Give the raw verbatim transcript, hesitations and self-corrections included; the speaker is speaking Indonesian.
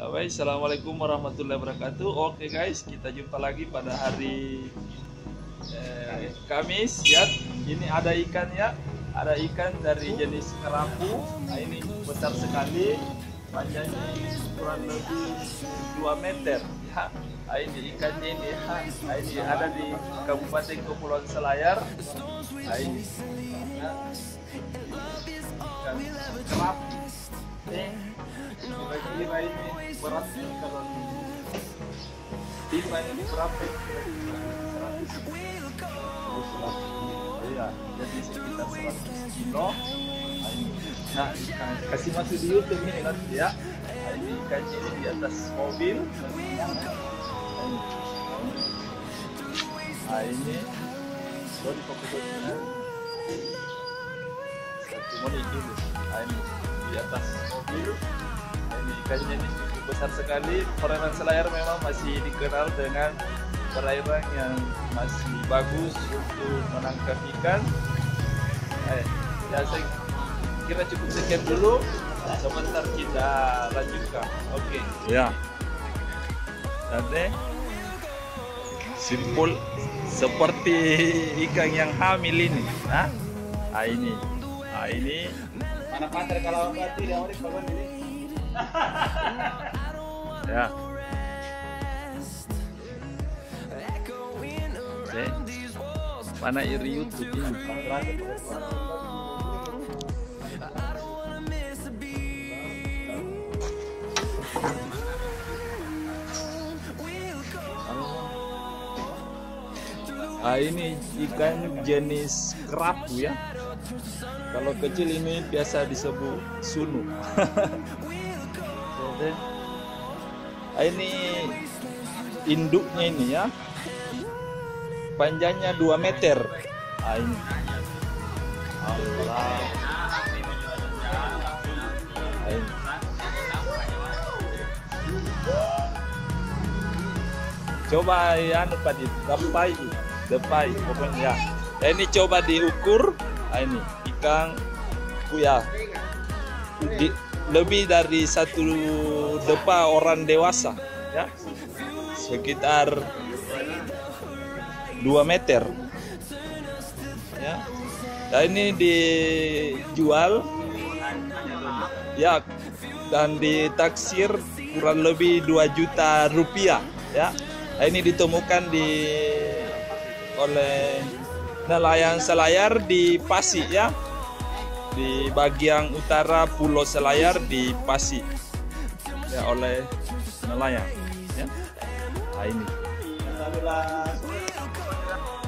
Baik, assalamualaikum warahmatullahi wabarakatuh. Oke guys, kita jumpa lagi pada hari eh, Kamis ya. Ini ada ikan ya, ada ikan dari jenis kerapu. Nah, ini besar sekali, panjangnya kurang lebih dua meter ya. Nah, ini ikannya ini ya. Nah, ini ada di Kabupaten Kepulauan Selayar. Nah, ini ya. Ikan kerapu. Kira-kira ini beratnya kalau timah ini berapa? Iya, jadi sekitar seratus kilo. Nah, kasih masuk di YouTube ini nanti ya. Ini ikannya ini di atas mobil. Nah, ini baru fokusnya. Satu menit dulu. Nah, ini di atas mobil. Ini ikannya ini cukup besar sekali. Perairan Selayar memang masih dikenal dengan perairan yang masih bagus untuk menangkap ikan. Eh, ya saya kira cukup sekian dulu. Sebentar kita lanjutkan. Oke. Ya. Nanti simpul seperti ikan yang hamil ini. Nah, nah ini, nah ini. Mana pantai kalau mati dia orang kawan ini. Ya. Oke. Mana iri YouTube ini? Ah, ini ikan jenis kerapu ya. Kalau kecil ini biasa disebut sunu. Ah, ini induknya ini ya. Panjangnya dua meter. Ah, ini. Allah. Ah, ini. Coba ya anu Pak, depai, depai pokoknya ya. Ya ini coba diukur. Ah, ini ikan kuya. Di, lebih dari satu depa orang dewasa ya, sekitar dua meter ya. Dan ini dijual ya dan ditaksir kurang lebih dua juta rupiah ya. Nah, ini ditemukan di oleh nelayan Selayar di Pasi ya, di bagian utara Pulau Selayar di Pasi ya, oleh nelayan ya. Nah, ini